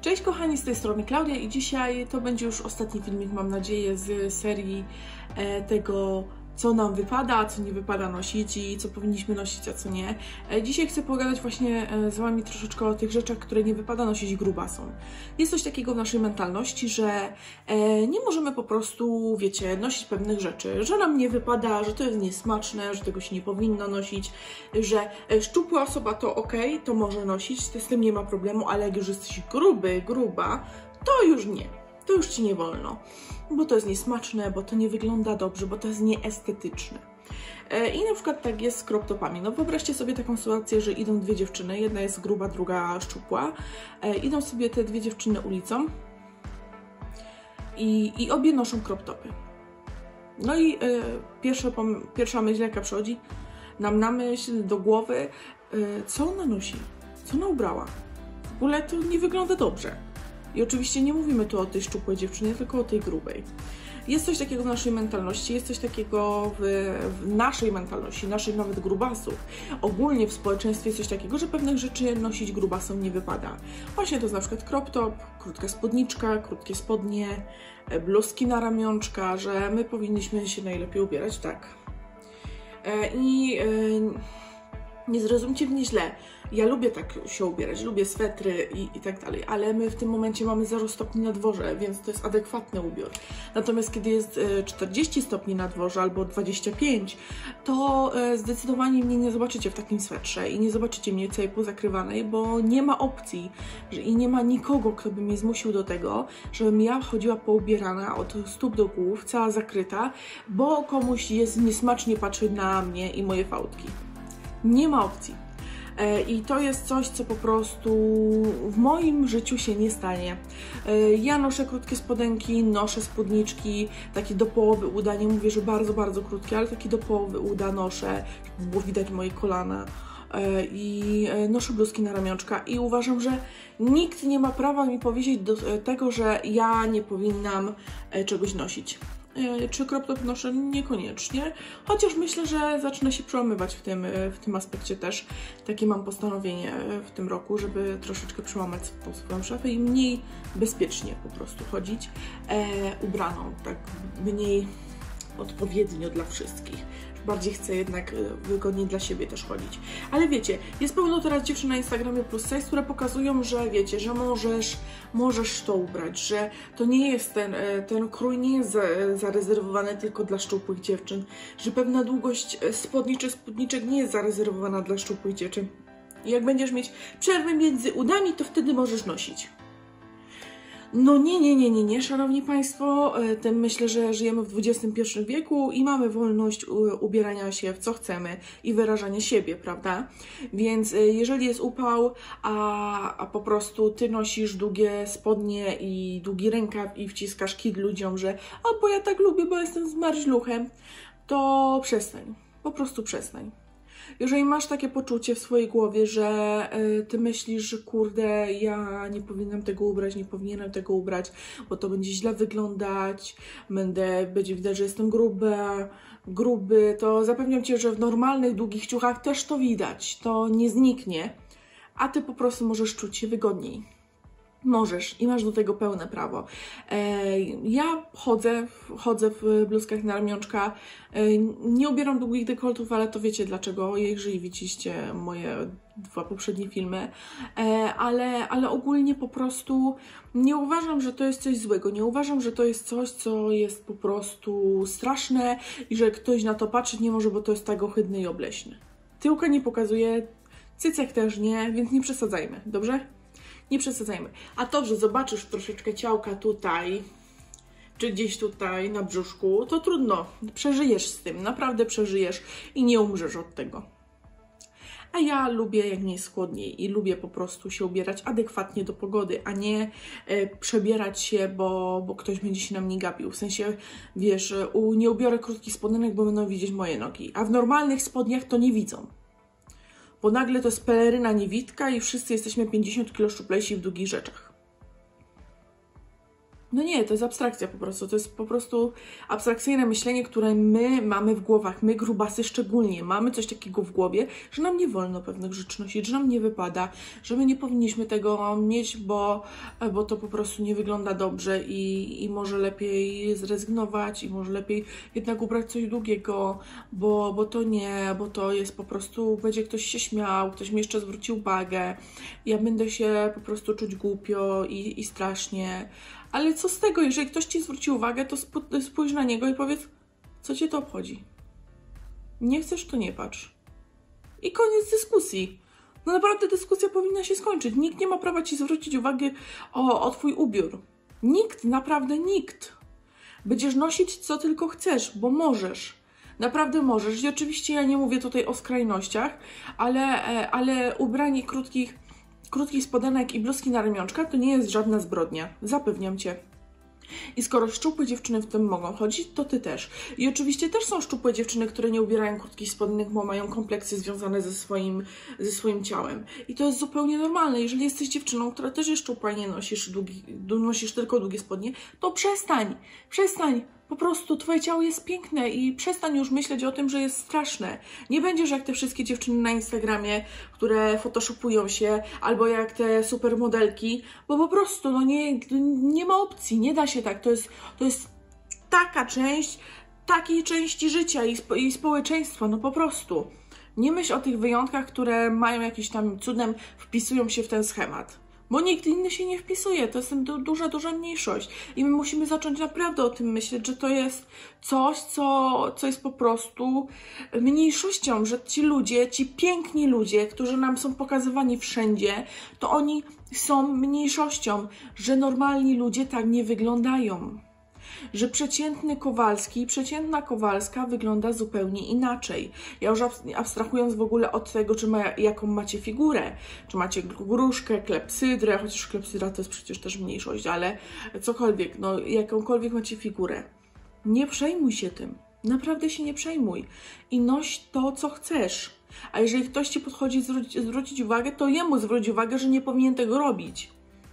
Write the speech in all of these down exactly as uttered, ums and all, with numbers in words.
Cześć kochani, z tej strony Klaudia i dzisiaj to będzie już ostatni filmik, mam nadzieję, z serii e, tego, co nam wypada, co nie wypada nosić i co powinniśmy nosić, a co nie. E, dzisiaj chcę pogadać właśnie e, z Wami troszeczkę o tych rzeczach, które nie wypada nosić grubasom. Jest coś takiego w naszej mentalności, że e, nie możemy po prostu, wiecie, nosić pewnych rzeczy, że nam nie wypada, że to jest niesmaczne, że tego się nie powinno nosić, że e, szczupła osoba to ok, to może nosić, z tym nie ma problemu, ale jak już jesteś gruby, gruba, to już nie. To już Ci nie wolno, bo to jest niesmaczne, bo to nie wygląda dobrze, bo to jest nieestetyczne. I na przykład tak jest z crop topami. No wyobraźcie sobie taką sytuację, że idą dwie dziewczyny, jedna jest gruba, druga szczupła. Idą sobie te dwie dziewczyny ulicą i, i obie noszą crop topy. No i y, pierwsza, pierwsza myśl, jaka przychodzi nam na myśl, do głowy, y, co ona nosi, co ona ubrała. W ogóle to nie wygląda dobrze. I oczywiście nie mówimy tu o tej szczupłej dziewczynie, tylko o tej grubej. Jest coś takiego w naszej mentalności, jest coś takiego w, w naszej mentalności, naszych nawet grubasów. Ogólnie w społeczeństwie jest coś takiego, że pewnych rzeczy nosić grubasom nie wypada. Właśnie to jest na przykład crop top, krótka spódniczka, krótkie spodnie, bluzki na ramionczka, że my powinniśmy się najlepiej ubierać tak. I nie zrozumcie mnie źle. Ja lubię tak się ubierać, lubię swetry i, i tak dalej, ale my w tym momencie mamy zero stopni na dworze, więc to jest adekwatny ubiór. Natomiast kiedy jest czterdzieści stopni na dworze albo dwadzieścia pięć, to zdecydowanie mnie nie zobaczycie w takim swetrze i nie zobaczycie mnie całej pozakrywanej, bo nie ma opcji i nie ma nikogo, kto by mnie zmusił do tego, żebym ja chodziła poubierana od stóp do głów, cała zakryta, bo komuś jest niesmacznie patrzeć na mnie i moje fałdki. Nie ma opcji. I to jest coś, co po prostu w moim życiu się nie stanie. Ja noszę krótkie spodenki, noszę spódniczki, takie do połowy uda, nie mówię, że bardzo, bardzo krótkie, ale takie do połowy uda noszę, żeby było widać moje kolana. I noszę bluzki na ramionczka i uważam, że nikt nie ma prawa mi powiedzieć do tego, że ja nie powinnam czegoś nosić. Czy crop top noszę? Niekoniecznie, chociaż myślę, że zacznę się przełamywać w tym, w tym aspekcie też. Takie mam postanowienie w tym roku, żeby troszeczkę przełamać tą swoją szafę i mniej bezpiecznie po prostu chodzić e, ubraną, tak mniej odpowiednio dla wszystkich. Bardziej chcę jednak wygodniej dla siebie też chodzić. Ale wiecie, jest pełno teraz dziewczyn na Instagramie plus size, które pokazują, że wiecie, że możesz, możesz to ubrać, że to nie jest ten, ten krój nie jest zarezerwowany tylko dla szczupłych dziewczyn, że pewna długość spodni czy spódniczek nie jest zarezerwowana dla szczupłych dziewczyn. I jak będziesz mieć przerwę między udami, to wtedy możesz nosić. No nie, nie, nie, nie, nie, szanowni Państwo, tym myślę, że żyjemy w dwudziestym pierwszym wieku i mamy wolność ubierania się w co chcemy i wyrażania siebie, prawda? Więc jeżeli jest upał, a, a po prostu Ty nosisz długie spodnie i długi rękaw i wciskasz kit ludziom, że o, bo ja tak lubię, bo jestem zmarzluchem, to przestań, po prostu przestań. Jeżeli masz takie poczucie w swojej głowie, że y, ty myślisz, że kurde, ja nie powinnam tego ubrać, nie powinienem tego ubrać, bo to będzie źle wyglądać, będę, będzie widać, że jestem gruba, gruby, to zapewniam Cię, że w normalnych, długich ciuchach też to widać, to nie zniknie, a Ty po prostu możesz czuć się wygodniej. Możesz i masz do tego pełne prawo. E, ja chodzę, chodzę w bluzkach na ramionczka, e, nie ubieram długich dekoltów, ale to wiecie dlaczego, jeżeli widzieliście moje dwa poprzednie filmy, e, ale, ale ogólnie po prostu nie uważam, że to jest coś złego, nie uważam, że to jest coś, co jest po prostu straszne i że ktoś na to patrzeć nie może, bo to jest tak ohydne i obleśne. Tyłka nie pokazuje, cycek też nie, więc nie przesadzajmy, dobrze? Nie przesadzajmy. A to, że zobaczysz troszeczkę ciałka tutaj, czy gdzieś tutaj na brzuszku, to trudno. Przeżyjesz z tym, naprawdę przeżyjesz i nie umrzesz od tego. A ja lubię, jak nie jest chłodniej i lubię po prostu się ubierać adekwatnie do pogody, a nie e, przebierać się, bo, bo ktoś będzie się na mnie gapił. W sensie, wiesz, u, nie ubiorę krótkich spodenek, bo będą widzieć moje nogi, a w normalnych spodniach to nie widzą. Bo nagle to jest peleryna niewidka i wszyscy jesteśmy pięćdziesiąt kilo szczuplejsi w długich rzeczach. No nie, to jest abstrakcja po prostu, to jest po prostu abstrakcyjne myślenie, które my mamy w głowach, my grubasy szczególnie, mamy coś takiego w głowie, że nam nie wolno pewnych rzeczy nosić, że nam nie wypada, że my nie powinniśmy tego mieć, bo, bo to po prostu nie wygląda dobrze i, i może lepiej zrezygnować i może lepiej jednak ubrać coś długiego, bo, bo to nie, bo to jest po prostu, będzie ktoś się śmiał, ktoś mi jeszcze zwróci uwagę, ja będę się po prostu czuć głupio i, i strasznie. Ale co z tego, jeżeli ktoś Ci zwróci uwagę, to spójrz na niego i powiedz, co Cię to obchodzi. Nie chcesz, to nie patrz. I koniec dyskusji. No naprawdę dyskusja powinna się skończyć. Nikt nie ma prawa Ci zwrócić uwagę o, o Twój ubiór. Nikt, naprawdę nikt. Będziesz nosić co tylko chcesz, bo możesz. Naprawdę możesz. I oczywiście ja nie mówię tutaj o skrajnościach, ale, ale ubranie krótkich Krótkich spodenek i bluzki na ramionczka to nie jest żadna zbrodnia, zapewniam Cię. I skoro szczupłe dziewczyny w tym mogą chodzić, to Ty też. I oczywiście też są szczupłe dziewczyny, które nie ubierają krótkich spodenek, bo mają kompleksy związane ze swoim, ze swoim ciałem. I to jest zupełnie normalne. Jeżeli jesteś dziewczyną, która też jest szczupła i nie nosisz, długi, nosisz tylko długie spodnie, to przestań, przestań. Po prostu Twoje ciało jest piękne i przestań już myśleć o tym, że jest straszne. Nie będziesz jak te wszystkie dziewczyny na Instagramie, które photoshopują się, albo jak te supermodelki, bo po prostu no nie, nie ma opcji, nie da się tak. To jest, to jest taka część, takiej części życia i, spo, i społeczeństwa, no po prostu. Nie myśl o tych wyjątkach, które mają jakiś tam cudem, wpisują się w ten schemat. Bo nikt inny się nie wpisuje, to jest du duża, duża mniejszość. I my musimy zacząć naprawdę o tym myśleć, że to jest coś, co, co jest po prostu mniejszością, że ci ludzie, ci piękni ludzie, którzy nam są pokazywani wszędzie, to oni są mniejszością, że normalni ludzie tak nie wyglądają. Że przeciętny Kowalski, przeciętna Kowalska wygląda zupełnie inaczej. Ja już abstrahując w ogóle od tego, czy ma, jaką macie figurę, czy macie gruszkę, klepsydrę, chociaż klepsydra to jest przecież też mniejszość, ale cokolwiek, no jakąkolwiek macie figurę. Nie przejmuj się tym. Naprawdę się nie przejmuj. I noś to, co chcesz. A jeżeli ktoś Ci podchodzi zwrócić, zwrócić uwagę, to jemu zwróć uwagę, że nie powinien tego robić.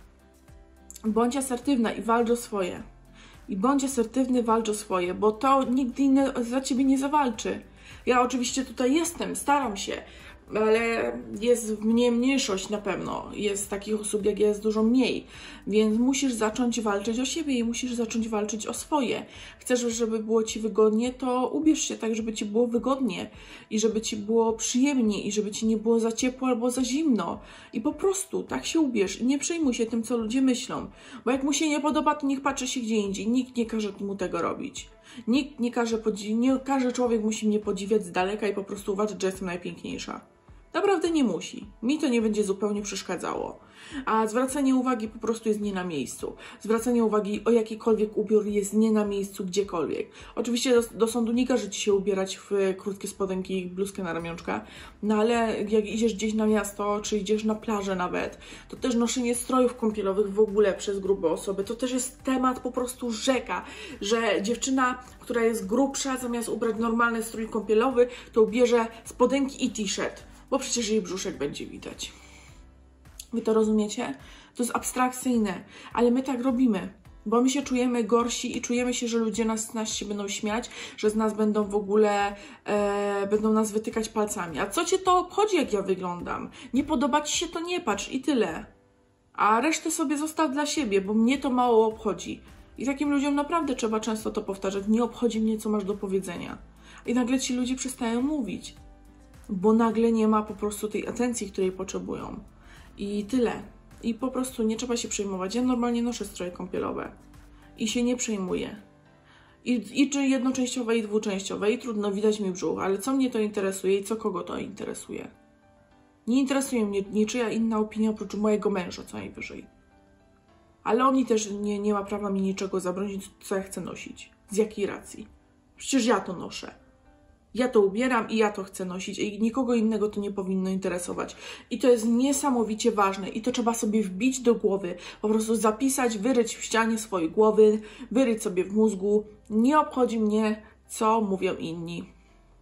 Bądź asertywna i walcz o swoje. I bądź asertywny, walcz o swoje, bo to nikt inny za Ciebie nie zawalczy. Ja oczywiście tutaj jestem, staram się, ale jest w mnie mniejszość na pewno. Jest takich osób jak ja, jest dużo mniej. Więc musisz zacząć walczyć o siebie i musisz zacząć walczyć o swoje. Chcesz, żeby było Ci wygodnie, to ubierz się tak, żeby Ci było wygodnie i żeby Ci było przyjemnie i żeby Ci nie było za ciepło albo za zimno. I po prostu tak się ubierz i nie przejmuj się tym, co ludzie myślą. Bo jak mu się nie podoba, to niech patrzy się gdzie indziej. Nikt nie każe mu tego robić. Nikt nie każe, nie każe człowiek musi mnie podziwiać z daleka i po prostu uważać, że jestem najpiękniejsza. Naprawdę nie musi. Mi to nie będzie zupełnie przeszkadzało. A zwracanie uwagi po prostu jest nie na miejscu. Zwracanie uwagi o jakikolwiek ubiór jest nie na miejscu gdziekolwiek. Oczywiście do, do sądu nie każe Ci się ubierać w krótkie spodenki i bluzkę na ramionczka, no ale jak idziesz gdzieś na miasto, czy idziesz na plażę nawet, to też noszenie strojów kąpielowych w ogóle przez grube osoby, to też jest temat po prostu rzeka, że dziewczyna, która jest grubsza, zamiast ubrać normalny strój kąpielowy, to ubierze spodenki i t-shirt. Bo przecież jej brzuszek będzie widać. Wy to rozumiecie? To jest abstrakcyjne, ale my tak robimy, bo my się czujemy gorsi i czujemy się, że ludzie nas, nas się będą śmiać, że z nas będą w ogóle, e, będą nas wytykać palcami. A co Cię to obchodzi, jak ja wyglądam? Nie podoba Ci się, to nie patrz i tyle. A resztę sobie zostaw dla siebie, bo mnie to mało obchodzi. I takim ludziom naprawdę trzeba często to powtarzać. Nie obchodzi mnie, co masz do powiedzenia. I nagle ci ludzie przestają mówić. Bo nagle nie ma po prostu tej atencji, której potrzebują. I tyle. I po prostu nie trzeba się przejmować. Ja normalnie noszę stroje kąpielowe. I się nie przejmuję. I, i czy jednoczęściowe, i dwuczęściowe. I trudno, widać mi brzuch. Ale co mnie to interesuje i co kogo to interesuje? Nie interesuje mnie niczyja inna opinia oprócz mojego męża, co najwyżej. Ale oni też nie, nie ma prawa mi niczego zabronić, co ja chcę nosić. Z jakiej racji? Przecież ja to noszę. Ja to ubieram i ja to chcę nosić i nikogo innego to nie powinno interesować. I to jest niesamowicie ważne i to trzeba sobie wbić do głowy, po prostu zapisać, wyryć w ścianie swojej głowy, wyryć sobie w mózgu. Nie obchodzi mnie, co mówią inni.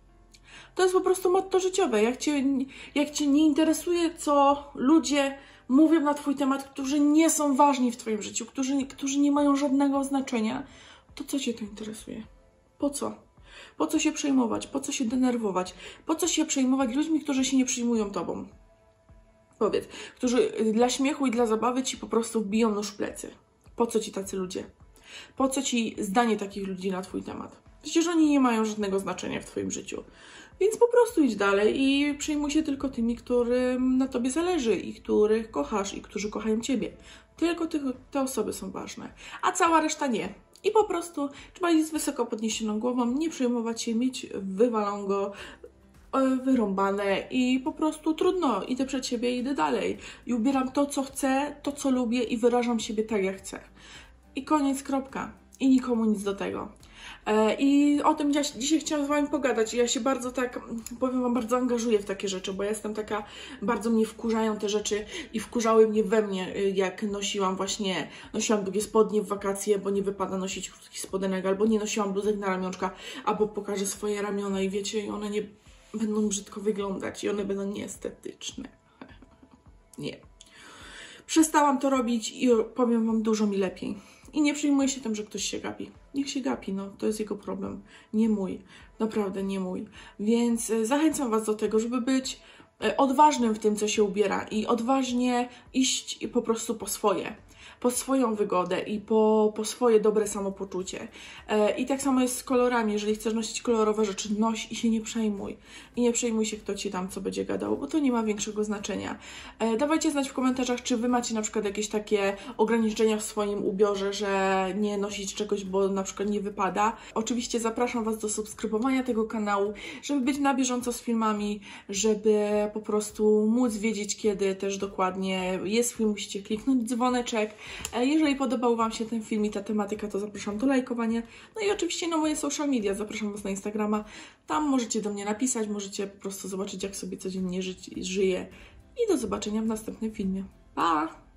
To jest po prostu motto życiowe. Jak cię, jak cię nie interesuje, co ludzie mówią na Twój temat, którzy nie są ważni w Twoim życiu, którzy, którzy nie mają żadnego znaczenia, to co Cię to interesuje? Po co? Po co się przejmować? Po co się denerwować? Po co się przejmować ludźmi, którzy się nie przyjmują Tobą? Powiedz, którzy dla śmiechu i dla zabawy Ci po prostu wbiją nóż w plecy. Po co Ci tacy ludzie? Po co Ci zdanie takich ludzi na Twój temat? Przecież oni nie mają żadnego znaczenia w Twoim życiu. Więc po prostu idź dalej i przejmuj się tylko tymi, którym na Tobie zależy i których kochasz i którzy kochają Ciebie. Tylko te, te osoby są ważne, a cała reszta nie. I po prostu trzeba iść z wysoko podniesioną głową, nie przejmować się, mieć wywalongo, wyrąbane i po prostu trudno, idę przed siebie, idę dalej. I ubieram to, co chcę, to, co lubię i wyrażam siebie tak, jak chcę. I koniec, kropka. I nikomu nic do tego. I o tym dzisiaj chciałam z Wami pogadać. Ja się bardzo tak, powiem Wam, bardzo angażuję w takie rzeczy, bo ja jestem taka, bardzo mnie wkurzają te rzeczy i wkurzały mnie we mnie, jak nosiłam właśnie, nosiłam długie spodnie w wakacje, bo nie wypada nosić krótkich spodenek, albo nie nosiłam bluzek na ramionczka, albo pokażę swoje ramiona i wiecie, i one nie będą brzydko wyglądać i one będą nieestetyczne. Nie. Przestałam to robić i powiem Wam, dużo mi lepiej. I nie przejmuję się tym, że ktoś się gapi. Niech się gapi, no. To jest jego problem. Nie mój. Naprawdę nie mój. Więc zachęcam Was do tego, żeby być odważnym w tym, co się ubiera i odważnie iść po prostu po swoje. Po swoją wygodę i po, po swoje dobre samopoczucie. E, I tak samo jest z kolorami. Jeżeli chcesz nosić kolorowe rzeczy, noś i się nie przejmuj. I nie przejmuj się, kto Ci tam co będzie gadał, bo to nie ma większego znaczenia. E, dawajcie znać w komentarzach, czy Wy macie na przykład jakieś takie ograniczenia w swoim ubiorze, że nie nosić czegoś, bo na przykład nie wypada. Oczywiście zapraszam Was do subskrybowania tego kanału, żeby być na bieżąco z filmami, żeby po prostu móc wiedzieć, kiedy też dokładnie jest film, musicie kliknąć dzwoneczek. Jeżeli podobał Wam się ten film i ta tematyka, to zapraszam do lajkowania. No i oczywiście na moje social media, zapraszam Was na Instagrama. Tam możecie do mnie napisać, możecie po prostu zobaczyć, jak sobie codziennie ży- żyję. I do zobaczenia w następnym filmie. Pa!